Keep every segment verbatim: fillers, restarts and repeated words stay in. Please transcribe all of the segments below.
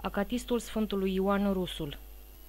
Acatistul Sfântului Ioan Rusul.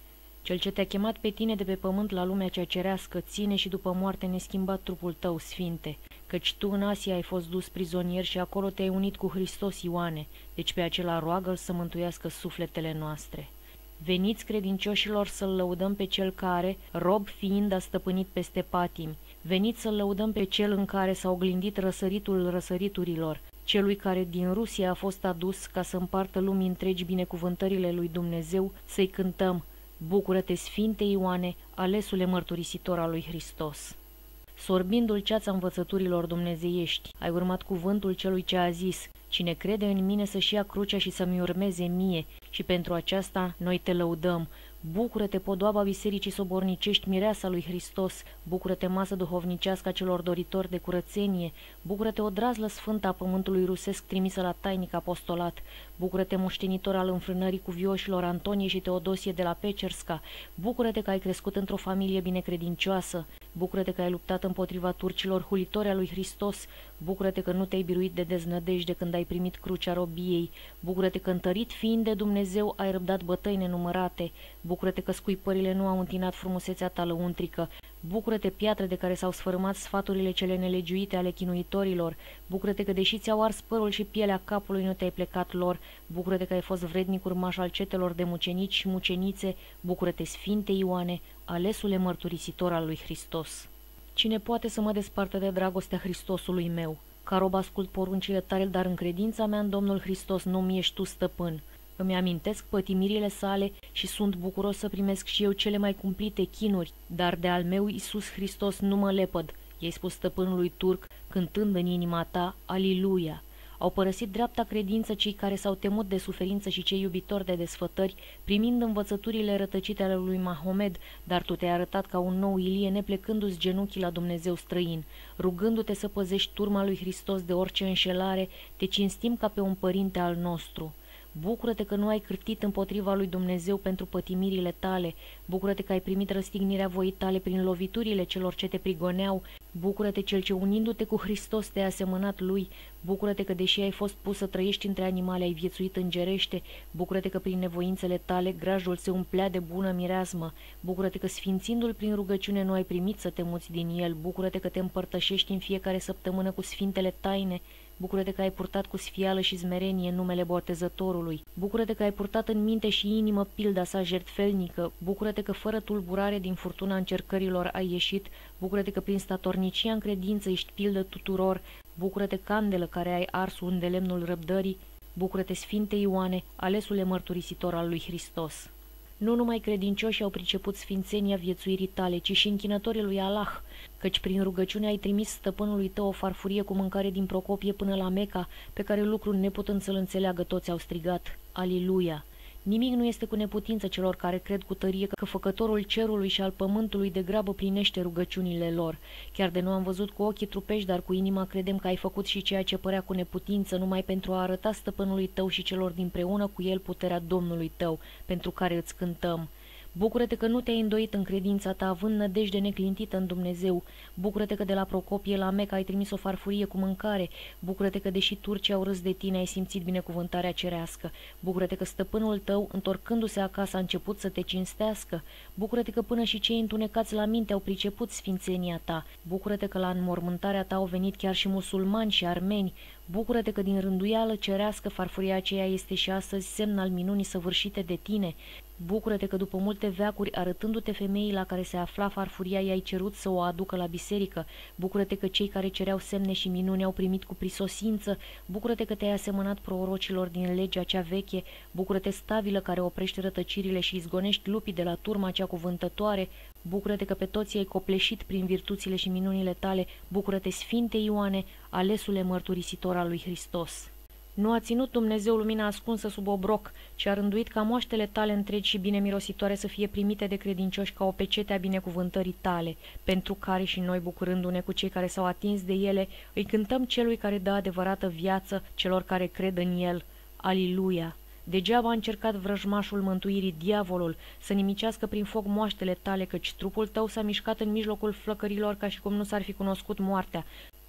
Cel ce te-a chemat pe tine de pe pământ la lumea cea cerească, ține și după moarte neschimbat trupul tău, Sfinte, căci tu în Asia ai fost dus prizonier și acolo te-ai unit cu Hristos, Ioane, deci pe acela roagă-L să mântuiască sufletele noastre. Veniți, credincioșilor, să-L lăudăm pe Cel care, rob fiind, a stăpânit peste patimi. Veniți să-L lăudăm pe Cel în care s-a oglindit răsăritul răsăriturilor, Celui care din Rusia a fost adus ca să împartă lumii întregi binecuvântările lui Dumnezeu, să-i cântăm: Bucură-te, Sfinte Ioane, alesule mărturisitor al lui Hristos. Sorbind dulceața învățăturilor dumnezeiești, ai urmat cuvântul celui ce a zis: Cine crede în mine să-și ia crucea și să-mi urmeze mie, și pentru aceasta noi te lăudăm. Bucură-te, podoaba bisericii sobornicești, mireasa lui Hristos, bucură-te, masă duhovnicească a celor doritori de curățenie, bucură-te, odrazlă sfântă a pământului rusesc trimisă la tainic apostolat, bucură-te, moștenitor al înfrânării cuvioșilor Antonie și Teodosie de la Pecerska, bucură-te că ai crescut într-o familie binecredincioasă, bucură-te că ai luptat împotriva turcilor hulitori a lui Hristos, bucură-te că nu te-ai biruit de deznădejde când ai primit crucea robiei, bucură-te că, întărit fiind de Dumnezeu, ai răbdat bătăi nenumărate, bucură-te că scuipările nu au întinat frumusețea ta lăuntrică, bucură-te, piatră de care s-au sfărâmat sfaturile cele nelegiuite ale chinuitorilor, bucură-te că, deși ți-au ars părul și pielea capului, nu te-ai plecat lor, bucură-te că ai fost vrednic urmaș al cetelor de mucenici și mucenițe, bucură-te, Sfinte Ioane, alesule mărturisitor al lui Hristos. Cine poate să mă despartă de dragostea Hristosului meu? Ca rob ascult poruncile tale, dar în credința mea în Domnul Hristos nu-mi ești tu stăpân. Îmi amintesc pătimirile sale și sunt bucuros să primesc și eu cele mai cumplite chinuri, dar de al meu Iisus Hristos nu mă lepăd, i-ai spus stăpânului turc, cântând în inima ta, Aliluia. Au părăsit dreapta credință cei care s-au temut de suferință și cei iubitori de desfătări, primind învățăturile rătăcite ale lui Mahomed, dar tu te-ai arătat ca un nou Ilie, neplecându-ți genunchii la Dumnezeu străin. Rugându-te să păzești turma lui Hristos de orice înșelare, te cinstim ca pe un părinte al nostru. Bucură-te că nu ai cârtit împotriva lui Dumnezeu pentru pătimirile tale, bucură-te că ai primit răstignirea voii tale prin loviturile celor ce te prigoneau, bucură-te cel ce unindu-te cu Hristos te-ai asemănat lui, bucură-te că deși ai fost pus să trăiești între animale, ai viețuit îngerește, bucură-te că prin nevoințele tale grajul se umplea de bună mireasmă, bucură-te că sfințindu-l prin rugăciune nu ai primit să te muți din el, bucură-te că te împărtășești în fiecare săptămână cu sfintele taine, bucură-te că ai purtat cu sfială și smerenie numele Botezătorului, bucură-te că ai purtat în minte și inimă pilda sa jertfelnică, bucură-te că fără tulburare din furtuna încercărilor ai ieșit, bucură-te că prin statornicia în credință ești pildă tuturor, bucură-te, candelă care ai ars unde lemnul răbdării, bucură-te, Sfinte Ioane, alesule mărturisitor al lui Hristos. Nu numai credincioșii au priceput sfințenia viețuirii tale, ci și închinătorii lui Allah, căci prin rugăciune ai trimis stăpânului tău o farfurie cu mâncare din Procopie până la Meca, pe care lucrul neputând să-l înțeleagă toți au strigat, Aliluia! Nimic nu este cu neputință celor care cred cu tărie că Făcătorul cerului și al pământului degrabă plinește rugăciunile lor. Chiar de nu am văzut cu ochii trupești, dar cu inima credem că ai făcut și ceea ce părea cu neputință, numai pentru a arăta stăpânului tău și celor dinpreună cu el puterea Domnului tău, pentru care îți cântăm. Bucură-te că nu te-ai îndoit în credința ta, având nădejde neclintită în Dumnezeu. Bucură-te că de la Procopie la Meca ai trimis o farfurie cu mâncare. Bucură-te că, deși turcii au râs de tine, ai simțit binecuvântarea cerească. Bucură-te că stăpânul tău, întorcându-se acasă, a început să te cinstească. Bucură-te că până și cei întunecați la minte au priceput sfințenia ta. Bucură-te că la înmormântarea ta au venit chiar și musulmani și armeni. Bucură-te că din rânduială cerească farfuria aceea este și astăzi semn al minunii săvârșite de tine. Bucură-te că după multe veacuri, arătându-te femeii la care se afla farfuria, i-ai cerut să o aducă la biserică. Bucură-te că cei care cereau semne și minuni au primit cu prisosință. Bucură-te că te-ai asemănat prorocilor din legea cea veche. Bucură-te, stabilă care oprește rătăcirile și izgonești lupii de la turma cea cuvântătoare. Bucură-te că pe toți ai copleșit prin virtuțile și minunile tale. Bucură-te, Sfinte Ioane, alesule mărturisitor al lui Hristos. Nu a ținut Dumnezeu lumina ascunsă sub obroc, ci a rânduit ca moaștele tale întregi și bine mirositoare să fie primite de credincioși ca o pecete a binecuvântării tale, pentru care și noi, bucurându-ne cu cei care s-au atins de ele, îi cântăm celui care dă adevărată viață celor care cred în el. Aliluia! Degeaba a încercat vrăjmașul mântuirii, diavolul, să nimicească prin foc moaștele tale, căci trupul tău s-a mișcat în mijlocul flăcărilor ca și cum nu s-ar fi cunoscut moartea.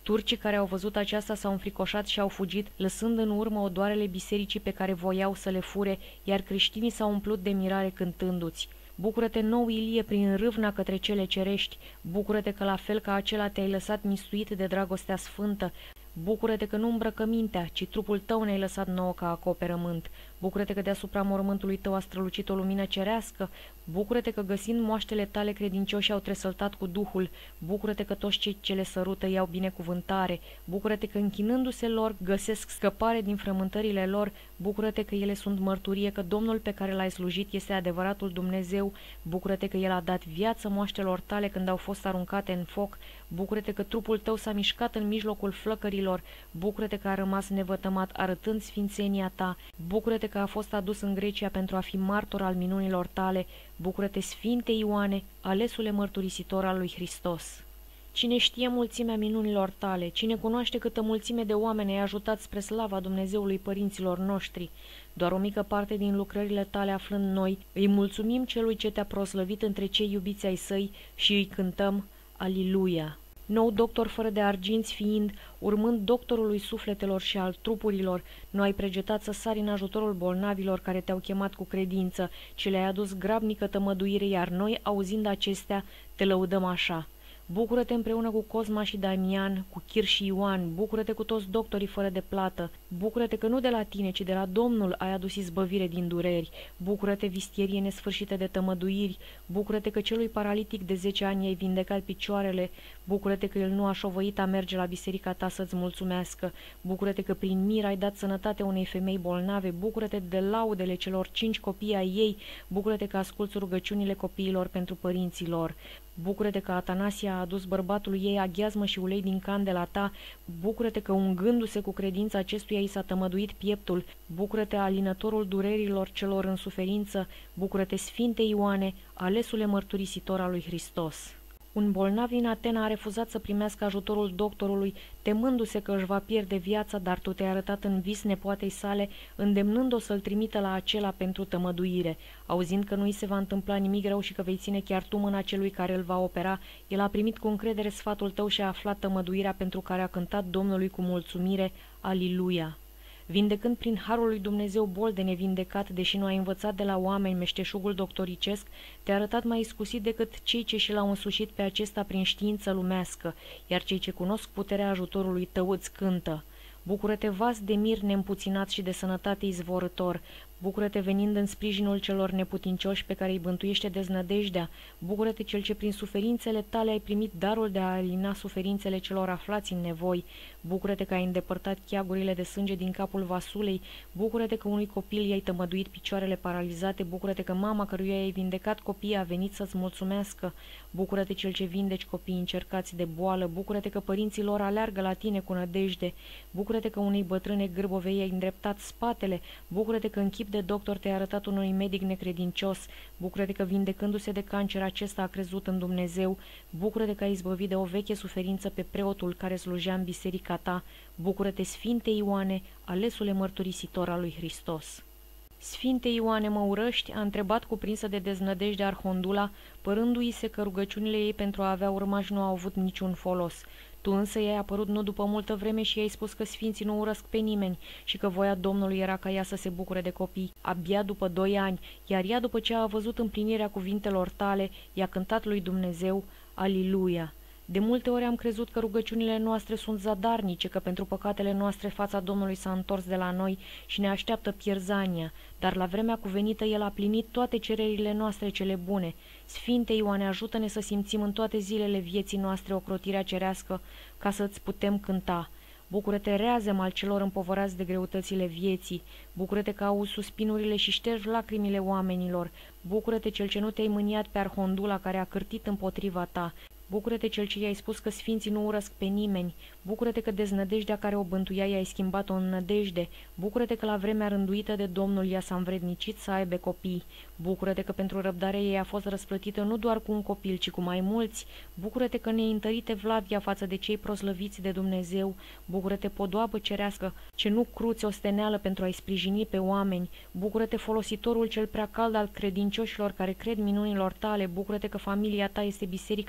Turcii care au văzut aceasta s-au înfricoșat și au fugit, lăsând în urmă odoarele bisericii pe care voiau să le fure, iar creștinii s-au umplut de mirare cântându-ți: bucură-te, nou Ilie, prin râvna către cele cerești, bucură-te că la fel ca acela te-ai lăsat mistuit de dragostea sfântă, bucură-te că nu îmbrăcămintea, ci trupul tău ne-ai lăsat nouă ca acoperământ, bucură-te că deasupra mormântului tău a strălucit o lumină cerească, bucură-te că găsind moaștele tale credincioși au tresăltat cu Duhul, bucură-te că toți cei ce le sărută iau binecuvântare, bucură-te că închinându-se lor găsesc scăpare din frământările lor, bucură-te că ele sunt mărturie că Domnul pe care l-ai slujit este adevăratul Dumnezeu, bucură-te că El a dat viață moaștelor tale când au fost aruncate în foc, bucură-te că trupul tău s-a mișcat în mijlocul flăcărilor, bucură-te că a rămas nevătămat arătând sfințenia ta, bucură-te că a fost adus în Grecia pentru a fi martor al minunilor tale, bucură-te, Sfinte Ioane, alesule mărturisitor al lui Hristos. Cine știe mulțimea minunilor tale, cine cunoaște câtă mulțime de oameni ai ajutat spre slava Dumnezeului părinților noștri, doar o mică parte din lucrările tale aflând noi, îi mulțumim celui ce te-a proslăvit între cei iubiți ai săi și îi cântăm Aliluia. Nou doctor fără de arginți fiind, urmând doctorului sufletelor și al trupurilor, nu ai pregetat să sari în ajutorul bolnavilor care te-au chemat cu credință, ci le-ai adus grabnică tămăduire, iar noi, auzind acestea, te lăudăm așa: bucură-te împreună cu Cosma și Damian, cu Chir și Ioan, bucură-te cu toți doctorii fără de plată, bucură-te că nu de la tine, ci de la Domnul ai adus izbăvire din dureri, bucură-te, vistierie nesfârșită de tămăduiri, bucură-te că celui paralitic de zece ani ai vindecat picioarele, bucură-te că el nu a șovăit a merge la biserica ta să-ți mulțumească, bucură-te că prin mir ai dat sănătate unei femei bolnave, bucură-te de laudele celor cinci copii ai ei, bucură-te că asculți rugăciunile copiilor pentru părinții lor. Bucură-te că Atanasia a adus bărbatului ei aghiazmă și ulei din candela ta, bucură-te că ungându-se cu credința acestuia i s-a tămăduit pieptul, bucură-te, alinătorul durerilor celor în suferință, bucură-te, Sfinte Ioane, alesule mărturisitor al lui Hristos. Un bolnav din Atena a refuzat să primească ajutorul doctorului, temându-se că își va pierde viața, dar tu te-ai arătat în vis nepoatei sale, îndemnând-o să-l trimită la acela pentru tămăduire. Auzind că nu îi se va întâmpla nimic rău și că vei ține chiar tu mâna celui care îl va opera, el a primit cu încredere sfatul tău și a aflat tămăduirea pentru care a cântat Domnului cu mulțumire, Aliluia. Vindecând prin harul lui Dumnezeu bol de nevindecat, deși nu ai învățat de la oameni meșteșugul doctoricesc, te-a arătat mai iscusit decât cei ce și l-au însușit pe acesta prin știință lumească, iar cei ce cunosc puterea ajutorului tău îți cântă. Bucură-te, vas de mir neîmpuținat și de sănătate izvorător, bucură-te venind în sprijinul celor neputincioși pe care îi bântuiește deznădejdea, bucură-te cel ce prin suferințele tale ai primit darul de a alina suferințele celor aflați în nevoi, bucură-te că ai îndepărtat cheagurile de sânge din capul vasulei, bucură-te că unui copil i-ai tămăduit picioarele paralizate, bucură-te că mama căruia i-ai vindecat copiii a venit să-ți mulțumească, bucură-te cel ce vindeci copiii încercați de boală, bucură-te că părinții lor aleargă la tine cu nădejde, bucură-te că unei bătrâne gârbovei i-ai îndreptat spatele, bucură-te că în chip de doctor te-ai arătat unui medic necredincios, bucură-te că vindecându-se de cancer acesta a crezut în Dumnezeu, bucură-te că ai izbăvit de o veche suferință pe preotul care slujea în biserica ta, bucură-te, Sfinte Ioane, alesule mărturisitor al lui Hristos. Sfinte Ioane, mă urăști? A întrebat cuprinsă de deznădejde Arhondula, părându-i se că rugăciunile ei pentru a avea urmași nu au avut niciun folos. Tu însă i-ai apărut nu după multă vreme și i-ai spus că sfinții nu urăsc pe nimeni și că voia Domnului era ca ea să se bucure de copii, abia după doi ani, iar ea, după ce a văzut împlinirea cuvintelor tale, i-a cântat lui Dumnezeu, Aliluia. De multe ori am crezut că rugăciunile noastre sunt zadarnice, că pentru păcatele noastre fața Domnului s-a întors de la noi și ne așteaptă pierzania, dar la vremea cuvenită El a plinit toate cererile noastre cele bune. Sfinte Ioane, ajută-ne să simțim în toate zilele vieții noastre ocrotirea cerească, ca să-ți putem cânta. Bucură-te, reazem al celor împovărați de greutățile vieții, bucură-te că auzi suspinurile și ștergi lacrimile oamenilor, bucură-te cel ce nu te-ai mâniat pe Arhondula care a cârtit împotriva ta, bucură-te cel ce i-ai spus că sfinții nu urăsc pe nimeni, bucură-te că deznădejdea care o bântuia i-ai schimbat-o în nădejde, bucură-te că la vremea rânduită de Domnul ea s-a învrednicit să aibă copii, bucură-te că pentru răbdarea ei a fost răsplătită nu doar cu un copil, ci cu mai mulți, bucură-te că ne-ai întărit evlavia față de cei proslăviți de Dumnezeu, bucură-te, podoabă cerească, ce nu cruți osteneală pentru a-i sprijini pe oameni, bucură-te, folositorul cel prea cald al credincioșilor care cred minunilor tale, bucură-te că familia ta este biserica mântuitoare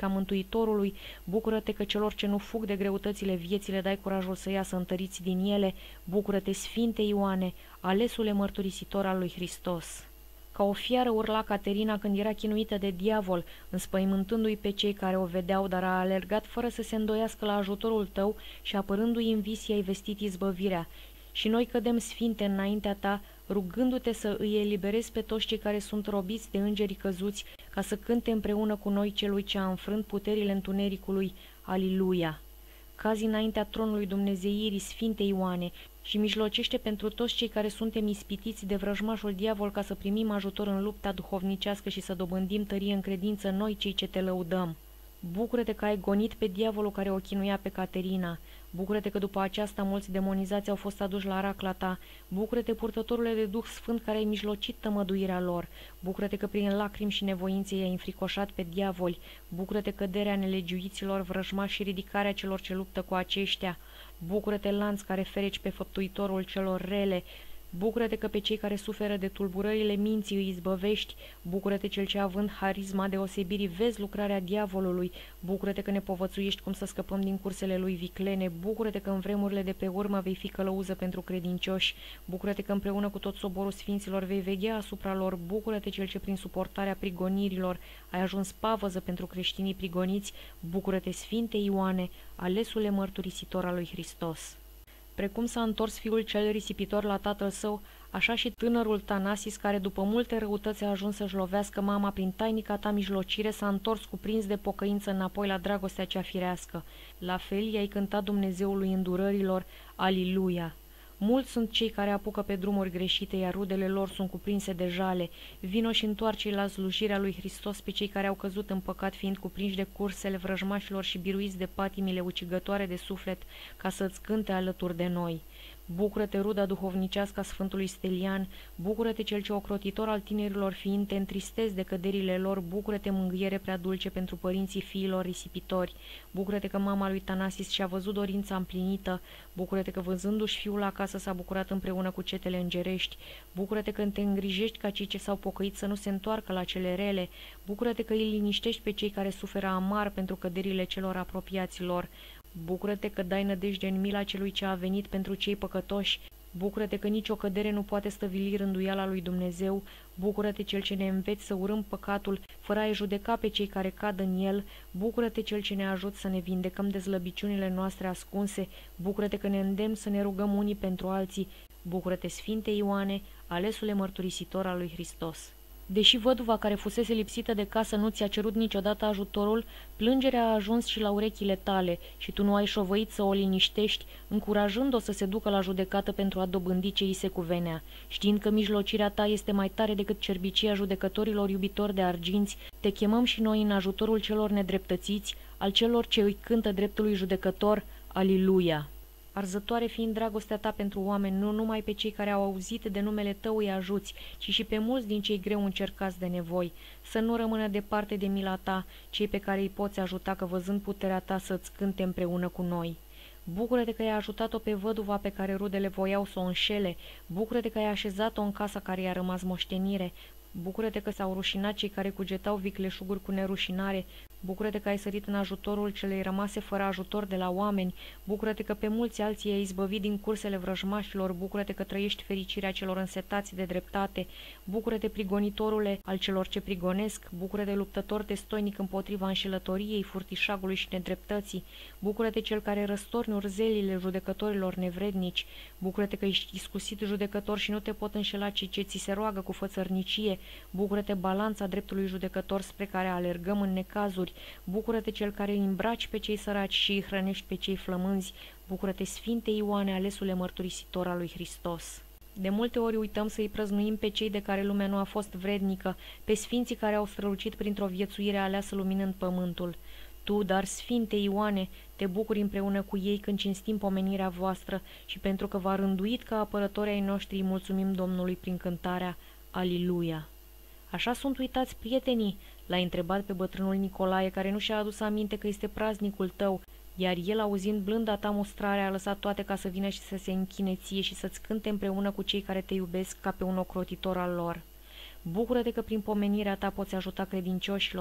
Mântuitorului, bucură-te că celor ce nu fug de greutățile vieții le dai curajul să iasă întăriți din ele, bucură-te, Sfinte Ioane, alesule mărturisitor al lui Hristos. Ca o fiară urla Caterina când era chinuită de diavol, înspăimântându-i pe cei care o vedeau, dar a alergat fără să se îndoiască la ajutorul tău și apărându-i în vis i-ai vestit izbăvirea. Și noi cădem, Sfinte, înaintea ta, rugându-te să îi eliberezi pe toți cei care sunt robiți de îngerii căzuți, ca să cânte împreună cu noi celui ce a înfrânt puterile întunericului. Aliluia! Cazi înaintea tronului Dumnezeirii, Sfinte Ioane, și mijlocește pentru toți cei care suntem ispitiți de vrăjmașul diavol, ca să primim ajutor în lupta duhovnicească și să dobândim tărie în credință noi cei ce te lăudăm. Bucură-te că ai gonit pe diavolul care o chinuia pe Caterina. Bucură-te că după aceasta mulți demonizați au fost aduși la racla ta. Bucură-te, purtătorule de Duh Sfânt, care ai mijlocit tămăduirea lor. Bucură-te că prin lacrimi și nevoințe i-ai înfricoșat pe diavoli. Bucură-te căderea nelegiuiților vrăjmași și ridicarea celor ce luptă cu aceștia. Bucură-te, lanț care fereci pe făptuitorul celor rele. Bucură-te că pe cei care suferă de tulburările minții îi izbăvești. Bucură-te, cel ce având harisma deosebirii vezi lucrarea diavolului. Bucură-te că ne povățuiești cum să scăpăm din cursele lui viclene. Bucură-te că în vremurile de pe urmă vei fi călăuză pentru credincioși. Bucură-te că împreună cu tot soborul sfinților vei veghea asupra lor. Bucură-te, cel ce prin suportarea prigonirilor ai ajuns pavăză pentru creștinii prigoniți. Bucură-te, Sfinte Ioane, alesule mărturisitor al lui Hristos. Precum s-a întors fiul cel risipitor la tatăl său, așa și tânărul Tanasis, care după multe răutăți a ajuns să-și lovească mama prin tainica ta mijlocire, s-a întors cuprins de pocăință înapoi la dragostea cea firească. La fel i-ai cântat Dumnezeului îndurărilor, Aliluia! Mulți sunt cei care apucă pe drumuri greșite, iar rudele lor sunt cuprinse de jale. Vino și întoarce la slujirea lui Hristos pe cei care au căzut în păcat, fiind cuprinși de cursele vrăjmașilor și biruiți de patimile ucigătoare de suflet, ca să-ți cânte alături de noi. Bucură-te, ruda duhovnicească a Sfântului Stelian, bucură-te, cel ce ocrotitor al tinerilor fiind te întristezi de căderile lor, bucură-te, mângâiere prea dulce pentru părinții fiilor risipitori, bucură-te că mama lui Tanasis și-a văzut dorința împlinită, bucură-te că văzându-și fiul acasă s-a bucurat împreună cu cetele îngerești, bucură-te că te îngrijești ca cei ce s-au pocăit să nu se întoarcă la cele rele, bucură-te că îi liniștești pe cei care suferă amar pentru căderile celor apropiați lor. Bucură-te că dai nădejde în mila celui ce a venit pentru cei păcătoși. Bucură-te că nicio cădere nu poate stăvili rânduiala lui Dumnezeu. Bucură-te, cel ce ne înveți să urâm păcatul, fără a-i judeca pe cei care cad în el. Bucură-te, cel ce ne ajut să ne vindecăm de slăbiciunile noastre ascunse. Bucură-te că ne îndemn să ne rugăm unii pentru alții. Bucură-te, Sfinte Ioane, alesule mărturisitor al lui Hristos. Deși văduva care fusese lipsită de casă nu ți-a cerut niciodată ajutorul, plângerea a ajuns și la urechile tale și tu nu ai șovăit să o liniștești, încurajând-o să se ducă la judecată pentru a dobândi ce îi se cuvenea. Știind că mijlocirea ta este mai tare decât cerbicia judecătorilor iubitori de arginți, te chemăm și noi în ajutorul celor nedreptățiți, al celor ce îi cântă dreptului judecător, Aliluia! Arzătoare fiind dragostea ta pentru oameni, nu numai pe cei care au auzit de numele tău îi ajuți, ci și pe mulți din cei greu încercați de nevoi. Să nu rămână departe de mila ta cei pe care îi poți ajuta, că văzând puterea ta să-ți cânte împreună cu noi. Bucură-te că ai ajutat-o pe văduva pe care rudele voiau să o înșele. Bucură-te că ai așezat-o în casa care i-a rămas moștenire. Bucură-te că s-au rușinat cei care cugetau vicleșuguri cu nerușinare. Bucură-te că ai sărit în ajutorul celei rămase fără ajutor de la oameni. Bucură-te că pe mulți alții ai izbăvit din cursele vrăjmașilor. Bucură-te că trăiești fericirea celor însetați de dreptate. Bucură-te, prigonitorule al celor ce prigonesc. Bucură-te, luptător destoinic împotriva înșelătoriei, furtișagului și nedreptății. Bucură-te, cel care răstorni urzelile judecătorilor nevrednici. Bucură-te că ești iscusit judecător și nu te pot înșela cei ce ți se roagă cu fățărnicie. Bucură-te, balanța dreptului judecător spre care alergăm în necazuri. Bucură-te, cel care îi îmbraci pe cei săraci și îi hrănești pe cei flămânzi. Bucură-te, Sfinte Ioane, alesule mărturisitor al lui Hristos. De multe ori uităm să îi prăznuim pe cei de care lumea nu a fost vrednică, pe sfinții care au strălucit printr-o viețuire aleasă luminând pământul. Tu, dar, Sfinte Ioane, te bucuri împreună cu ei când cinstim pomenirea voastră și pentru că v-a rânduit ca apărători ai noștri, îi mulțumim Domnului prin cântarea Aliluia. Așa sunt uitați prietenii? L-a întrebat pe bătrânul Nicolae, care nu și-a adus aminte că este praznicul tău, iar el, auzind blânda ta mustrare, a lăsat toate ca să vină și să se închine ție și să-ți cânte împreună cu cei care te iubesc ca pe un ocrotitor al lor. Bucură-te că prin pomenirea ta poți ajuta credincioșilor.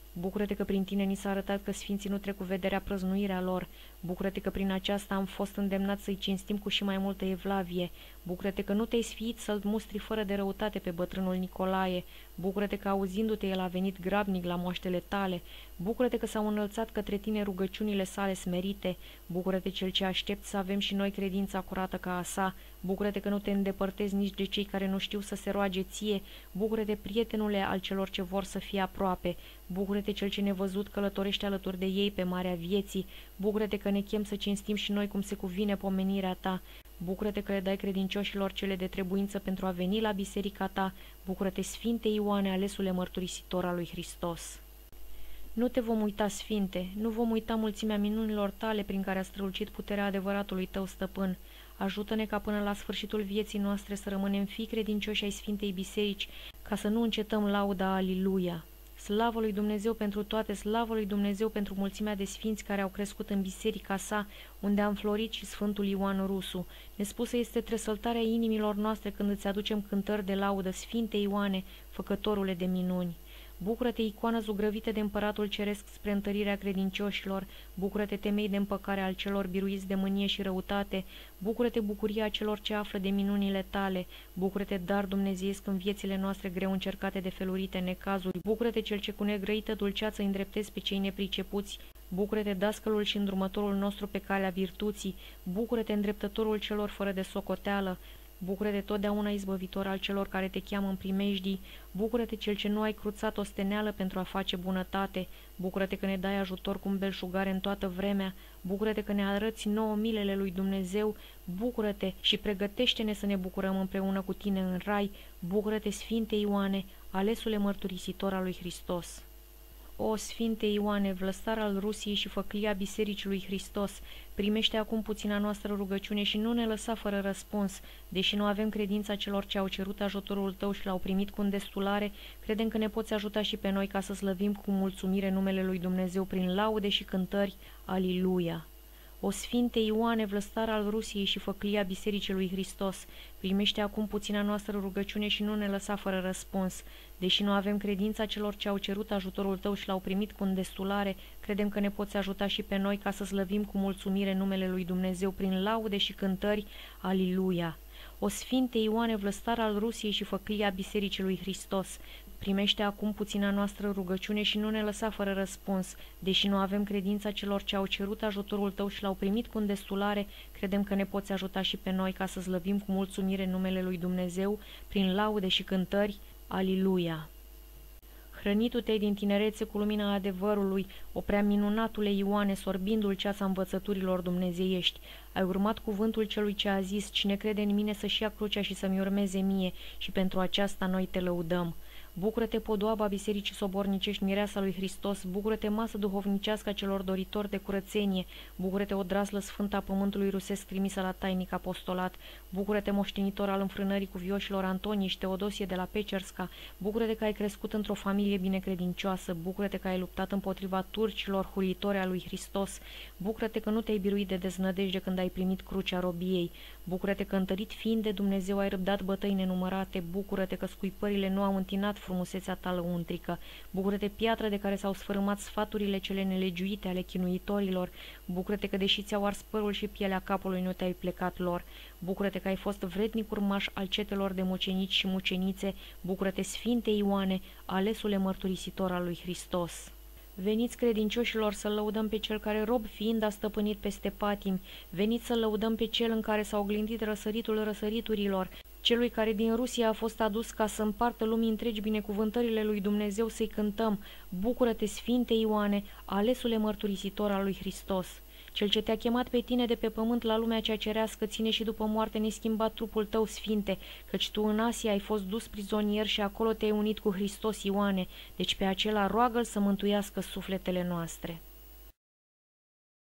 Bucură-te că prin tine ni s-a arătat că sfinții nu trec cu vederea prăznuirea lor. Bucură-te că prin aceasta am fost îndemnat să-i cinstim cu și mai multă evlavie. Bucură-te că nu te-ai sfiit să-l mustri fără de răutate pe bătrânul Nicolae. Bucură-te că auzindu-te el a venit grabnic la moaștele tale. Bucură-te că s-au înălțat către tine rugăciunile sale smerite. Bucură-te cel ce aștept să avem și noi credința curată ca a sa. Bucură-te că nu te îndepărtezi nici de cei care nu știu să se roage ție. Bucură-te, prietenule al celor ce vor să fie aproape. Bucură-te cel ce nevăzut călătorește alături de ei pe marea vieții. Bucură-te că ne chem să cinstim și noi cum se cuvine pomenirea ta. Bucură-te că le dai credincioșilor cele de trebuință pentru a veni la biserica ta. Bucură-te, Sfinte Ioane, alesule mărturisitor al lui Hristos. Nu te vom uita, Sfinte, nu vom uita mulțimea minunilor tale prin care a strălucit puterea adevăratului tău stăpân. Ajută-ne ca până la sfârșitul vieții noastre să rămânem fii credincioși ai Sfintei Biserici, ca să nu încetăm lauda Aliluia. Slavă lui Dumnezeu pentru toate, slavă lui Dumnezeu pentru mulțimea de sfinți care au crescut în biserica sa, unde a înflorit și Sfântul Ioan Rusu. Nespusă este tresăltarea inimilor noastre când îți aducem cântări de laudă, Sfinte Ioane, făcătorule de minuni. Bucură-te, icoană zugrăvită de împăratul ceresc spre întărirea credincioșilor, bucură-te, temei de împăcare al celor biruiți de mânie și răutate, bucură-te, bucuria celor ce află de minunile tale, bucură-te, dar dumnezeiesc în viețile noastre greu încercate de felurite necazuri, bucură-te, cel ce cu negrăită dulceață îndreptezi pe cei nepricepuți, bucură-te, dascălul și îndrumătorul nostru pe calea virtuții, bucură-te, îndreptătorul celor fără de socoteală, bucură-te totdeauna, izbăvitor al celor care te cheamă în primejdii, bucură-te cel ce nu ai cruțat osteneală pentru a face bunătate, bucură-te că ne dai ajutor cu belșugare în toată vremea, bucură-te că ne arăți nouă milele lui Dumnezeu, bucură-te și pregătește-ne să ne bucurăm împreună cu tine în rai, bucură-te, Sfinte Ioane, alesule mărturisitor al lui Hristos. O, Sfinte Ioane, vlăstar al Rusiei și făclia Bisericii lui Hristos, primește acum puțina noastră rugăciune și nu ne lăsa fără răspuns. Deși nu avem credința celor ce au cerut ajutorul tău și l-au primit cu îndestulare, credem că ne poți ajuta și pe noi ca să slăvim cu mulțumire numele lui Dumnezeu prin laude și cântări. Aliluia! O, Sfinte Ioane, vlăstar al Rusiei și făclia Bisericii lui Hristos, primește acum puțina noastră rugăciune și nu ne lăsa fără răspuns. Deși nu avem credința celor ce au cerut ajutorul tău și l-au primit cu îndestulare, credem că ne poți ajuta și pe noi ca să slăvim cu mulțumire numele lui Dumnezeu prin laude și cântări. Aliluia! O, Sfinte Ioane, vlăstar al Rusiei și făclia Bisericii lui Hristos, primește acum puțina noastră rugăciune și nu ne lăsa fără răspuns. Deși nu avem credința celor ce au cerut ajutorul tău și l-au primit cu îndestulare, credem că ne poți ajuta și pe noi ca să slăvim cu mulțumire numele lui Dumnezeu prin laude și cântări. Aliluia! Hrănitu-te din tinerețe cu lumina adevărului, o prea minunatule Ioane, sorbindu-l ceața învățăturilor dumnezeiești. Ai urmat cuvântul celui ce a zis, cine crede în mine să-și ia crucea și să-mi urmeze mie, și pentru aceasta noi te lăudăm. Bucură-te, podoaba Bisericii Sobornicești, mireasa lui Hristos, bucură-te, masă duhovnicească a celor doritori de curățenie, bucură-te, odraslă sfântă a pământului rusesc trimisă la tainic apostolat, bucură-te, moștenitor al înfrânării cuvioșilor Antonie și Teodosie de la Pecerska, bucură-te că ai crescut într-o familie binecredincioasă, bucură-te că ai luptat împotriva turcilor hulitori a lui Hristos, bucură-te că nu te-ai biruit de deznădejde când ai primit crucea robiei, bucură-te că, întărit fiind de Dumnezeu, ai răbdat bătăi nenumărate, bucură-te că scuipările nu au întinat frumusețea ta lăuntrică, bucură-te, piatră de care s-au sfărâmat sfaturile cele nelegiuite ale chinuitorilor, bucură-te că, deși ți-au ars părul și pielea capului, nu te-ai plecat lor, bucură-te că ai fost vrednic urmaș al cetelor de mucenici și mucenițe, bucură-te, Sfinte Ioane, alesule mărturisitor al lui Hristos. Veniți, credincioșilor, să lăudăm pe cel care, rob fiind, a stăpânit peste patimi, veniți să lăudăm pe cel în care s-a oglindit răsăritul răsăriturilor, celui care din Rusia a fost adus ca să împartă lumii întregi binecuvântările lui Dumnezeu, să-i cântăm. Bucură-te, Sfinte Ioane, alesule mărturisitor al lui Hristos. Cel ce te-a chemat pe tine de pe pământ la lumea cea cerească, ține și după moarte neschimbat trupul tău, Sfinte, căci tu în Asia ai fost dus prizonier și acolo te-ai unit cu Hristos, Ioane, deci pe acela roagă-l să mântuiască sufletele noastre.